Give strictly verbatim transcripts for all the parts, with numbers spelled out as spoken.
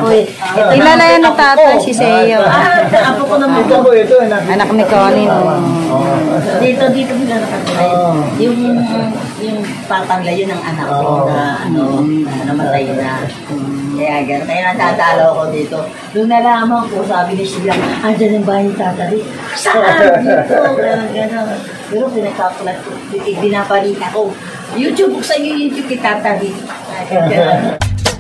eh. Kilala yan ng tatay, si Seo. Ah, apo ko naman. Ito po, ito. Anak ni Connie. Dito, dito nila nakatulay. Yung, yung papangla yun ng anak ko na, ano, namatay na. Kaya gano'n. Kaya natatalo ko dito. Doon nalaman ko, sabi ni Sheila, andyan yung bahay ni Tatari. Saan? Dito. Gano'n, gano'n. Pero pinagkakulat ko. Binaparita ko. YouTube, buksan yung YouTube ni Tatari. Gano'n.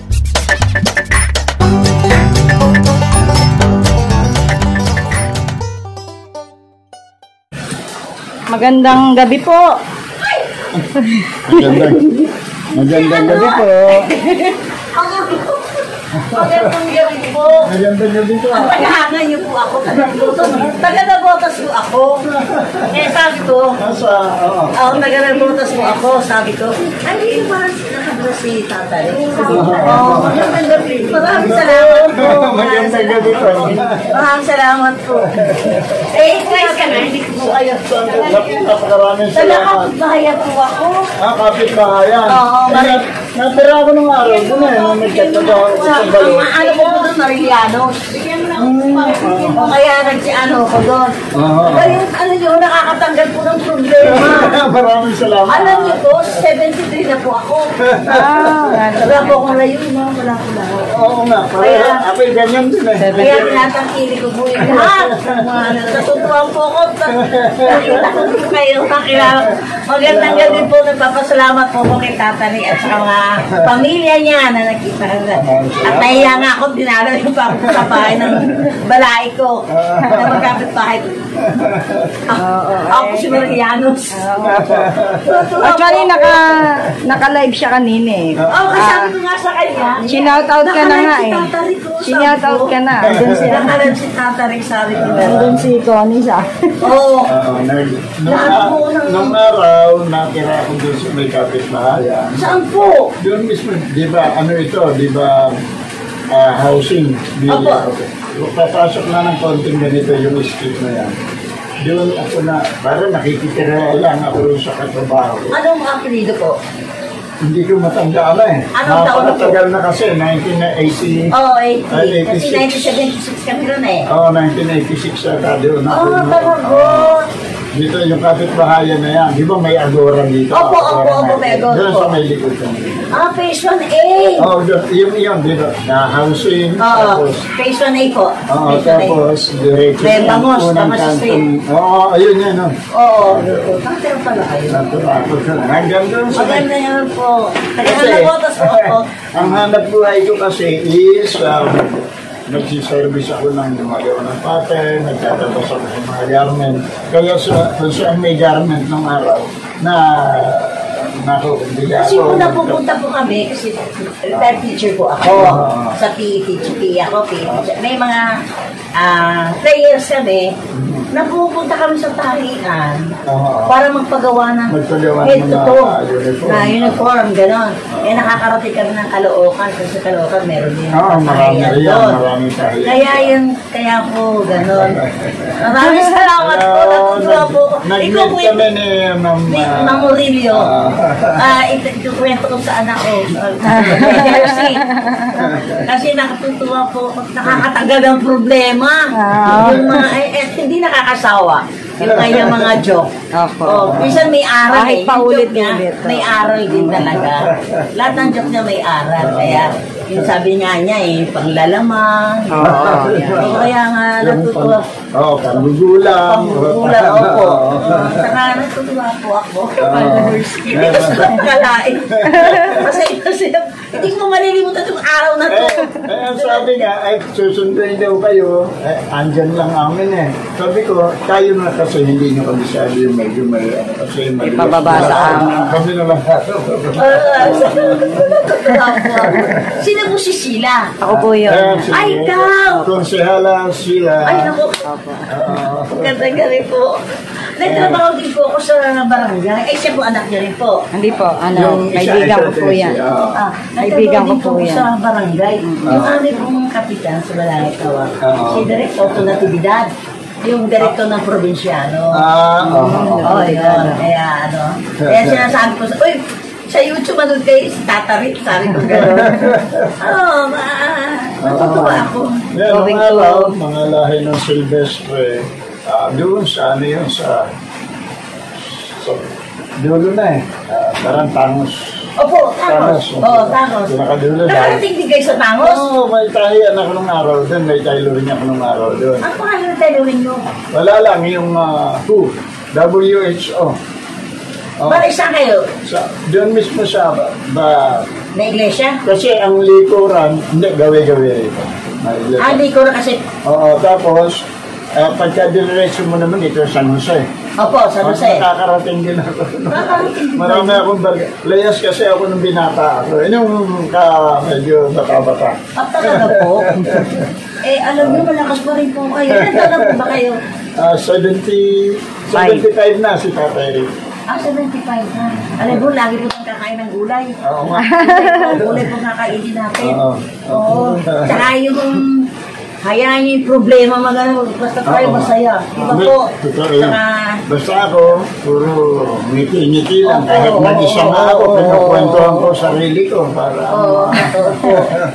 Magandang gabi po. Magandang, magandang gabi po. Magandang gabi po. Magandang gabi po. Ang paghahangan niyo po ako. Taga-nabotas po ako. Eh, sabi ko, Nasa, oo. oh, taga-nabotas po ako. Sabi ko, ay, yung parang nakabra si Tatay. Oh, magandang gabi. Maraming salamat po. Magandang gabi po. Maraming salamat po. Eh, guys ka na, hindi ko po kayo. Napakaraming Sa salamat. nakapagbahayan po ako. Ah, kapit bahayan. Oo, Nat natira ako ng araw doon eh. Nung nagkatawa ako sa Ang balon. ano ko po doon, Marillanos. O kaya nagsiano ko doon. Oo. Kaya yung ano nyo, nakakatanggal po ng problema. Maraming salamat. Alam niyo po, seventy-three na po ako. Ah, Wala po akong layo, no? Wala ko lang. Oo nga. Kaya ako yung ganyan din eh. Kaya tinatangkili ko po yung lahat. Mga ano, natutuwa po ako. Nakita ko po kayo. Nakilala. Magandang gabi po. Nagpapasalamat po po kay Tatani at sa mga pamilya niya na nakita ko. At nahiya nga ako, dinalo yung papahay ng balay ko. Na magkapit-bahay. Ako si Marillanos. Actually, naka, naka-live siya kanina eh. Oo, kasabi ko nga sa kanya. Shinout-out ka na nga eh. Shinout-out ka na. Andun si, Nakalan si Tatari, sabi ko. andun si Connie sa. Oo. Oo, nag- nung, nung araw, natira ako doon sa may kapitbahayan. Saan po? Doon mismo, di ba, ano ito, di ba, ah, housing. Di, Opo. Papasok na ng konting ganito yung street na yan. Doon ako na, parang nakikitira lang ako rin sa katrabaho. Anong apelido po? Hindi ko matanda na eh. Anong taon na po? Napakatagal na kasi, nineteen eighty. Oo, oh, eighty. Ay, Kasi eighty-six. nineteen seventy-six kami rin eh. Oo, oh, nineteen eighty-six ata doon. Oo, ako. oh, talaga. Oo. Dito yung kapitbahayan na yan. Di ba may agora dito? Opo, opo, opo, may agora Doon po. sa may likod ko. Ah, phase one A. Oo, doon. Yun, yun, dito. Na housing. Oo, Tapos, phase one A po. oo, Phase one A. tapos, diretso. May yung Bangos, unang Bangos kantong- Street. Oo, ayun yan. Oh. Oo. Tatero pala kayo. Tapos, hanggang doon sa may... Maganda yan po. Kaya Kasi, nabotas po ako. ang hanap buhay ko kasi is, um, nagsiservice ako ng gumagawa ng pattern, nagtatapos ako sa mga garment. Kaya sa, kung saan may garment ng araw, na nako, hindi Kasi ako. kung napupunta po kami, kasi retired teacher po ako. Oo. Sa P E teacher, P E ako, P E teacher. May mga ah players kami, napupunta kami sa tarian Oo. para magpagawa ng Magpagawa ng head to mga toe uniform. na uniform, gano'n. Eh nakakarating kami ng Caloocan, kasi sa Caloocan meron din Oo, marami tarian rin yan, doon. marami tayo. Kaya yun, kaya po, gano'n. Maraming salamat po, natutuwa po. Ikaw Nag-meet po kami yung ni Ma'am... ni ah, Mang Murillo. ah, Ah, ito ikukwento ko sa anak ko. kasi, kasi nakatutuwa po, nakakatagal ng problema. Ah. Yung mga, eh, eh, hindi nakakasawa. Yung kanyang mga joke. Opo. Oh, minsan may aral Kahit eh. Yung joke niya, paulit-ulit. may aral din talaga. Lahat ng joke niya may aral. Kaya, yung sabi nga niya eh, panglalaman. Oo. O kaya nga, natutuwa. Oo, panggugulang. Panggugulang, opo. Uh, saka natutuwa po ako. Hindi ko sa kalain. Kasi, kasi, hindi ko malilimutan yung araw na to. Eh, eh, sabi nga, ay, susunduin daw kayo, eh, andyan lang amin eh. Sabi ko, tayo na kasi hindi nyo kami sabi yung medyo may, ano, kasi may... Ipababa sa amin. Kami na lang. Sino po si Sheila? Ako po yun. Ay, ikaw! Konsehala sila. Ay, naku. Ganda galing po. Nagtrabaho din po ako sa barangay. Ay, siya po anak niya rin po. Hindi po, ano, Yung isa, kaibigan isa, ko po isa, yan. siya. Ah, Kaibigan ko nagtrabaho din po po yan. sa barangay. Yung aming pong kapitan sa Balangit Tawag. Oo. Si Director to Natividad. Yung direktor ng probinsyano. Ah, oo. Oo, yun. Kaya ano. Kaya sinasabi ko sa, uy, sa YouTube, manood kayo, si Tata Rick, sabi ko gano'n. Oo, ma, matutuwa ako. Yan, mga araw, mga lahi ng Silvestre, uh, doon sa ano yun, sa, sa dulo na eh, uh, parang Tangos. Opo, Tangos. Oo, Tangos. Pinakadulo dahil. Nakarating din kayo sa Tangos? Oo, may tahiyan ako nung araw doon, may tailoring ako nung araw doon. Ang pangalan ng tailoring nyo? Wala lang, yung uh, W H O. W H O. Oh. Bakit saan kayo? Sa, doon mismo sa ba, ba, Na iglesia? kasi ang likuran, hindi, gawi-gawi rito. Ah, di ko na kasi. Oo, tapos, uh, pagka diniretso mo naman ito, San Jose. Opo, San Jose. Nakakarating din ako. Nakakarating din Marami akong barga. Layas kasi ako nung binata ako. Yun yung ka, medyo bata-bata. At talaga po. Eh, alam niyo, malakas pa rin po kayo. Nagdala po ba kayo? Uh, seventy, seventy-five na si Tatay Rick. Ah, seventy-five na. Alam mo, lagi po tayong kakain ng gulay. Oo nga. Gulay po kakainin natin. Oo. Oo. Tsaka yung hayaan niyo yung problema magano. Basta tayo Oo. masaya. Iba po. Totoo yun. Tsaka, Basta ako, puro ngiti-ngiti lang. Oo, Kahit oo, mag-isa oo, nga ako, oo, pinukwentuhan ko sarili ko para... oo, totoo po.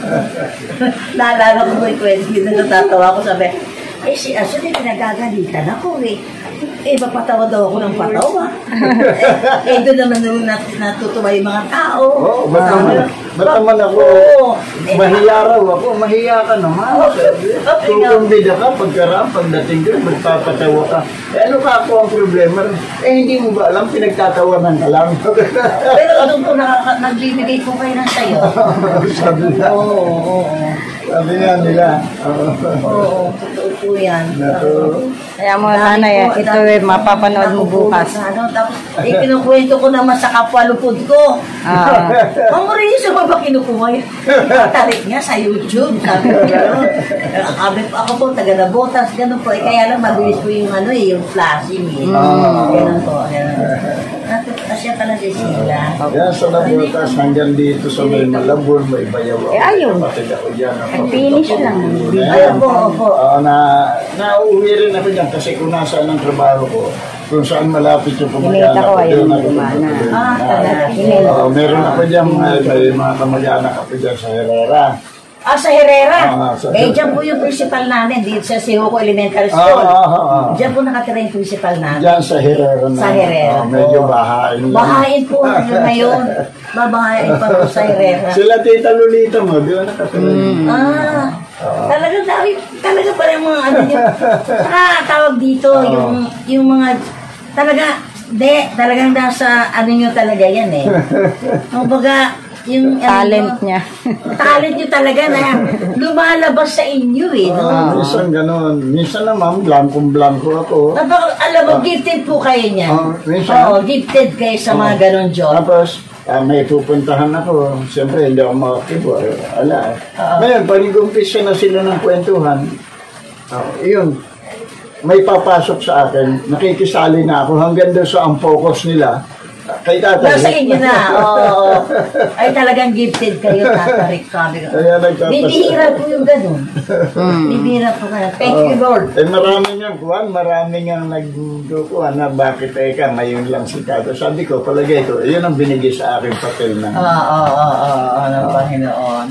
Naalala ko po yung kwento yun. Natatawa ko, sabi, eh, si Aso, eh, pinagagalitan ako eh. Eh, mapatawa daw ako ng patawa. eh, eh, doon naman nung nat natutuwa yung mga tao. Oo, ba't naman, ba't naman ako, Oo. mahiya raw ako, mahiya ka naman. Kukumbida ka, pagkaraan, pagdating ko, magpapatawa ka. Eh, ano ka ako ang problema? Eh, hindi mo ba alam, pinagtatawanan ka lang. Pero doon po nakaka- nagbibigay po kayo ng sayo. Sabi na, Oo, oo, oo. sabi nga nila. Oo. Oo, totoo po yan. Nato. Kaya mo, nanay, ito eh, mapapanood mo bukas. Ano, tapos, eh, kinukwento ko naman sa kapwa lupod ko. Ah. Ang Mauricio, ba ba kinukuha yan? Tatarik niya sa YouTube. Sabi ko, gano'n. Sabi po, ako po, taga na botas, gano'n po. Eh, kaya lang, mabilis po yung ano eh, yung flashing eh. Gano'n po, gano'n. Asya talaga sila. Yan sa Labutas, hanggang dito sa may Malabon, may Bayaw. Eh, ayun. Kapatid ako dyan. Nag-finish lang. Ayun po, opo. Oo, na, nauwi rin ako dyan kasi kung nasaan ang trabaho ko, kung saan malapit yung Hinita kamag-anak ko, ko, ayun, doon ako gumana. pupunta. Ah, talaga. Oo, meron ako dyan, may, may mga kamag-anak ako dyan sa Herrera. Ah, sa Herrera. Ah, sa eh, Herrera. dyan po yung principal namin. Dito sa Sihuko Elementary Oo, School. oo, oo. Diyan po nakatira yung principal namin. Dyan sa Herrera na. Sa Herrera Oo, medyo po. bahain lang. Bahain po ngayon. Babahain pa po sa Herrera. Sila Tita Lolita mo, di ba nakatira? Ah, talaga dami, talaga pa rin mga ano yun. Saka tawag dito, Oo. yung, yung mga, talaga, de, talagang nasa, ano nyo talaga yan eh. Kumbaga, yung Talent ano, niya. talent nyo talaga na lumalabas sa inyo eh. No? Ah, minsan ganun. Minsan naman, blankong-blanko ako. Napaka- alam mo, gifted po kayo niyan. Oh, minsan. Oo, gifted kayo sa mga ganon job. Tapos, ah, may pupuntahan ako. Siyempre, hindi ako makakibo. Ala. Oo. Ngayon, pag umpisa na sila ng kwentuhan, ah, yun, may papasok sa akin, nakikisali na ako hanggang doon sa ang focus nila. Kay Tatay. Nasa inyo na. Oo. Ay talagang gifted kayo, Tata Rick. Sabi ko. Kaya nagtatas- Bibihira po yung ganun. Bibihira po kayo. Thank you, Lord. Eh, marami nga, kuhan, marami nga nagdukuhan na bakit eh ka, ngayon lang si Tato. Sabi ko, palagay ko, yun ang binigay sa akin papel na. Oo, oo, oo, oo, ano, Panginoon.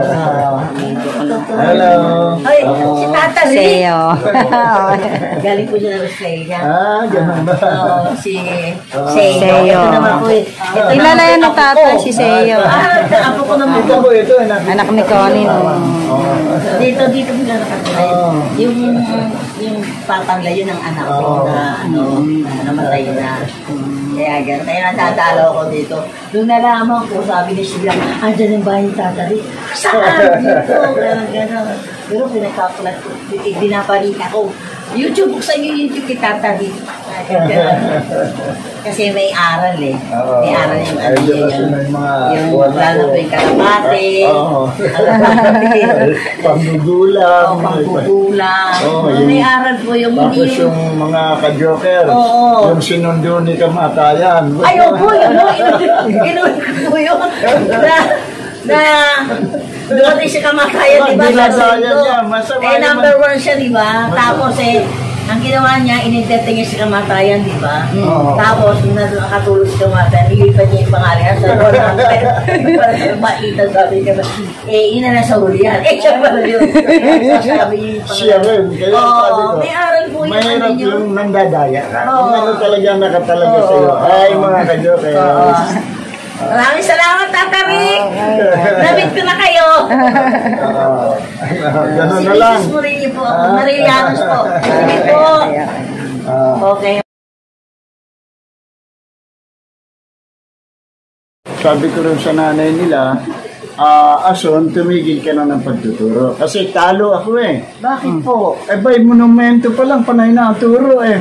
Hello. Ay, si Tata Rick. Seo. Galing po siya ng Australia. Ah, ganun ba? Oo, si Seo. Seo. Ito naman po eh. Ito Kilala yan ng apo tata, ko. si Seo. Ah, apo ko naman Ito po. po, ito. Anak, Anak ni Connie. Dito, dito po na nakatira. Oo. Yung, yung papanglayo ng anak ko Oo. na, ano, na namatay na. Kaya gano'n. Kaya natadalaw ko dito. Doon nalaman ko, sabi ni Sheila, andyan yung bahay ni Tata Rick. Saan? Dito. Gano'n, gano'n. Pero pinagkakulat ko, binaparin ako. YouTube, buksan yung YouTube kay Tata Rick. Kasi may aral eh. Oo. May aral yung ano Ayun, yun. kasi may mga Yung kuwan lalo ako. po yung kalapate. Oo. Kalapate. Panggugulang. O, pangkukulang. Oo, May yung- aral po yung Tapos hindi yung mga ka-joker, Oo. yung sinundo ni kamatayan. Ayaw po, yun o. Inuwi ko po yun. Na, na, dumating si kamakayan, Ah, di ba? dinadaya Sa sundo. niya. Masama Eh, naman. number one siya, di ba? Tapos eh, ang ginawa niya, inintente niya sa kamatayan, di ba? Oo. Tapos, nung nakatulog sa kamatayan, nilipat niya yung pangalan sa roll number. Para makita, sabi niya, eh, ina na sa huli yan. Eh, siya pala yun. Sabi niya yung Siya rin. Kaya Oo, sabi ko, may aral po yung ano mahirap niyo. yung nandadaya ka. Oo. Kung ano talaga nakatalaga Oo. sa'yo. Ay, mga kadyoke. Oo. Maraming salamat, Tata Rick. Namit ko na kayo. Oo. Ganun Si na lang. Missus Murillo po ako. Marillanos po. Sige po. Ah. Okay. Sabi ko rin sa nanay nila, ah, Ason, tumigil ka na ng pagtuturo. Kasi talo ako eh. Bakit po? Eh, bay, monumento pa lang, panay na ang turo eh.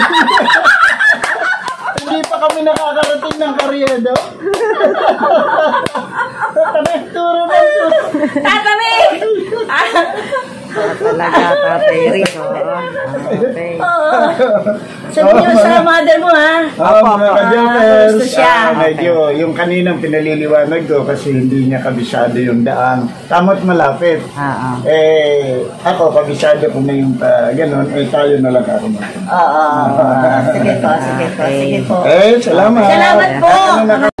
Hindi pa kami nakakarating ng karyedo. Panay turo ng turo. Tata Rick! Talaga, Tatay Rick. Oo. Okay. Oo. Sabi niyo sa mother mo, ha? Oo, mga ka-jokers. gusto siya. Ah, medyo, yung kaninang pinaliliwanag ko kasi hindi niya kabisado yung daan. Tamot malapit. Oo. Eh, ako, kabisado ko na yung uh, ganun, eh tayo na lang ako. Oo. Sige po, sige po, sige po. Eh, salamat. Salamat po. Ano na